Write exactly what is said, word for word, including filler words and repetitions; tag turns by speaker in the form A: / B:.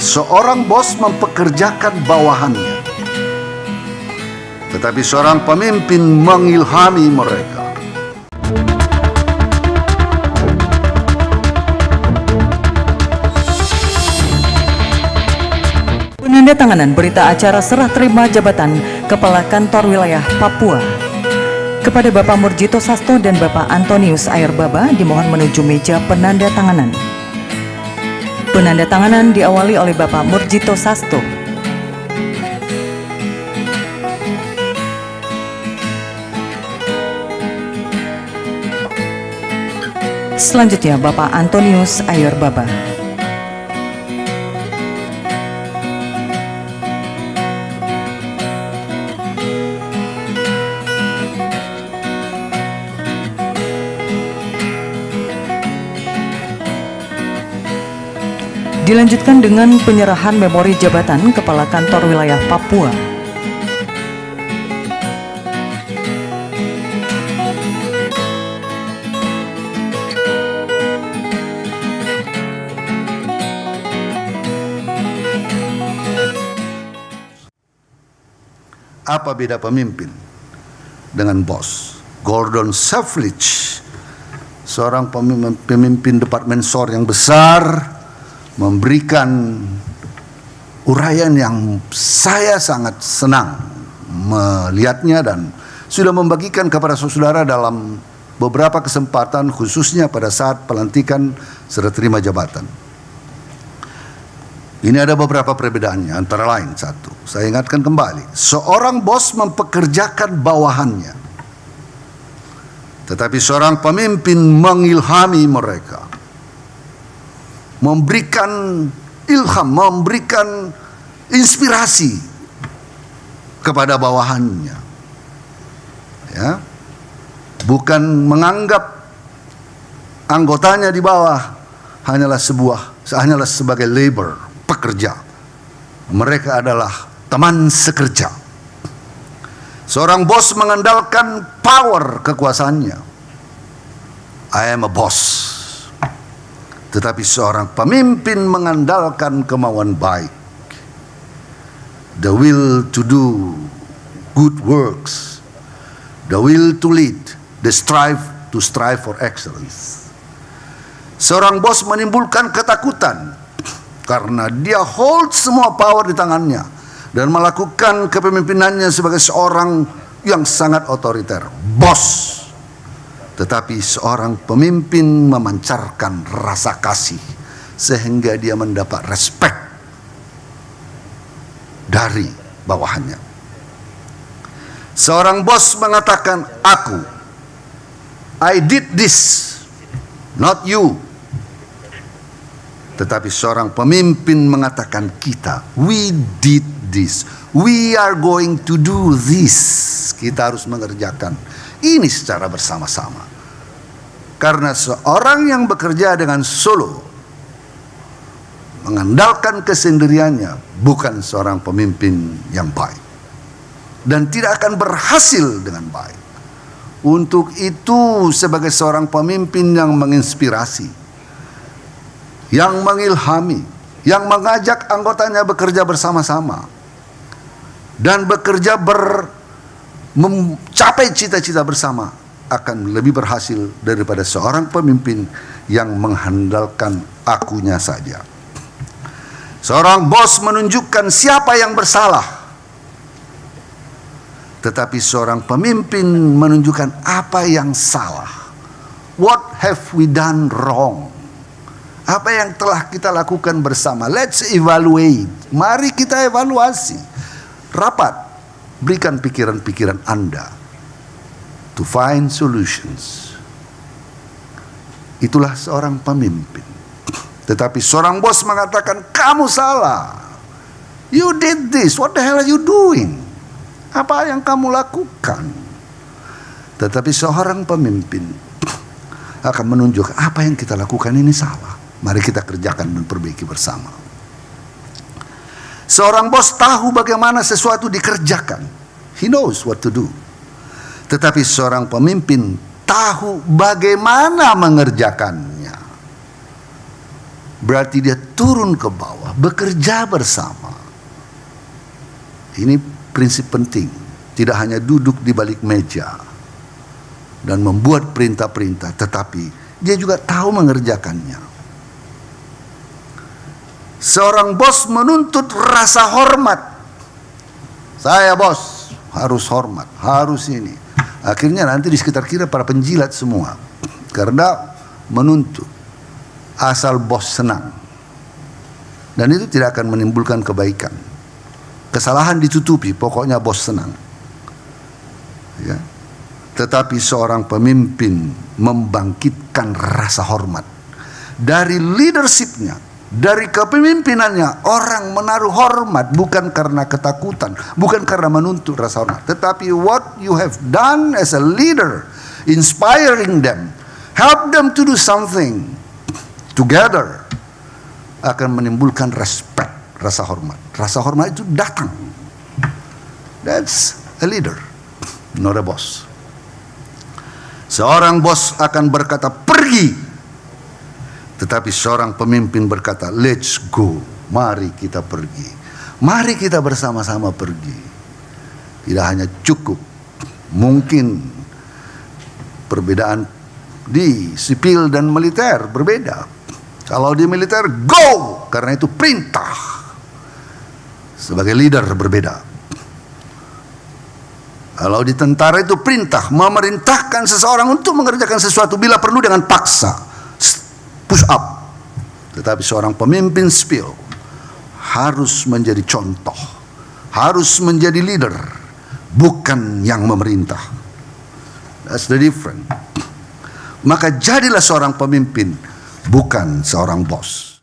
A: seorang bos mempekerjakan bawahannya, tetapi seorang pemimpin mengilhami mereka.
B: Penandatanganan berita acara serah terima jabatan Kepala Kantor Wilayah Papua kepada Bapak Murjito Sasto dan Bapak Antonius Airbaba dimohon menuju meja penandatanganan. Penandatanganan diawali oleh Bapak Murjito Sasto. Selanjutnya Bapak Antonius Airbaba. Dilanjutkan dengan penyerahan memori jabatan Kepala Kantor Wilayah Papua.
A: Apa beda pemimpin dengan bos? Gordon Savlich, seorang pemimpin, pemimpin Departemen S O R yang besar, memberikan uraian yang saya sangat senang melihatnya dan sudah membagikan kepada saudara dalam beberapa kesempatan, khususnya pada saat pelantikan serah terima jabatan. Ini ada beberapa perbedaannya, antara lain satu, saya ingatkan kembali, seorang bos mempekerjakan bawahannya, tetapi seorang pemimpin mengilhami mereka, memberikan ilham, memberikan inspirasi kepada bawahannya, ya, bukan menganggap anggotanya di bawah hanyalah sebuah, hanyalah sebagai labor, pekerja. Mereka adalah teman sekerja. Seorang bos mengandalkan power kekuasaannya. I am a boss. Tetapi seorang pemimpin mengandalkan kemauan baik, the will to do good works, the will to lead, the strive to strive for excellence. Seorang bos menimbulkan ketakutan karena dia hold semua power di tangannya dan melakukan kepemimpinannya sebagai seorang yang sangat otoriter, bos. Tetapi seorang pemimpin memancarkan rasa kasih sehingga dia mendapat respect dari bawahannya. Seorang bos mengatakan, aku, I did this, not you. Tetapi seorang pemimpin mengatakan, kita, we did this, we are going to do this. Kita harus mengerjakan ini secara bersama-sama. Karena seorang yang bekerja dengan solo, mengandalkan kesendiriannya, bukan seorang pemimpin yang baik. Dan tidak akan berhasil dengan baik. Untuk itu sebagai seorang pemimpin yang menginspirasi, yang mengilhami, yang mengajak anggotanya bekerja bersama-sama, dan bekerja ber mencapai cita-cita bersama, akan lebih berhasil daripada seorang pemimpin yang mengandalkan akunya saja. Seorang bos menunjukkan siapa yang bersalah, tetapi seorang pemimpin menunjukkan apa yang salah. What have we done wrong? Apa yang telah kita lakukan bersama? Let's evaluate. Mari kita evaluasi. Rapat. Berikan pikiran-pikiran Anda to find solutions. Itulah seorang pemimpin. Tetapi seorang bos mengatakan, kamu salah. You did this. What the hell are you doing? Apa yang kamu lakukan? Tetapi seorang pemimpin akan menunjuk apa yang kita lakukan ini salah. Mari kita kerjakan dan perbaiki bersama. Seorang bos tahu bagaimana sesuatu dikerjakan. He knows what to do. Tetapi seorang pemimpin tahu bagaimana mengerjakannya. berarti dia turun ke bawah, bekerja bersama. Ini prinsip penting. Tidak hanya duduk di balik meja dan membuat perintah-perintah, tetapi dia juga tahu mengerjakannya. Seorang bos menuntut rasa hormat. Saya bos, harus hormat, harus ini. Akhirnya nanti di sekitar kita para penjilat semua, karena menuntut. Asal bos senang. Dan itu tidak akan menimbulkan kebaikan. Kesalahan ditutupi, pokoknya bos senang. Ya. Tetapi seorang pemimpin membangkitkan rasa hormat. Dari leadershipnya, dari kepemimpinannya, orang menaruh hormat bukan karena ketakutan, bukan karena menuntut rasa hormat, tetapi what you have done as a leader, inspiring them, help them to do something together, akan menimbulkan respect, rasa hormat. Rasa hormat itu datang. That's a leader, not a boss. Seorang bos akan berkata pergi, tetapi seorang pemimpin berkata, let's go, mari kita pergi. Mari kita bersama-sama pergi. Tidak hanya cukup, mungkin perbedaan di sipil dan militer berbeda. Kalau di militer, go, karena itu perintah. Sebagai leader berbeda. Kalau di tentara itu perintah, memerintahkan seseorang untuk mengerjakan sesuatu bila perlu dengan paksa. Push up. Tetapi seorang pemimpin sipil harus menjadi contoh, harus menjadi leader, bukan yang memerintah. That's the difference. Maka jadilah seorang pemimpin, bukan seorang bos.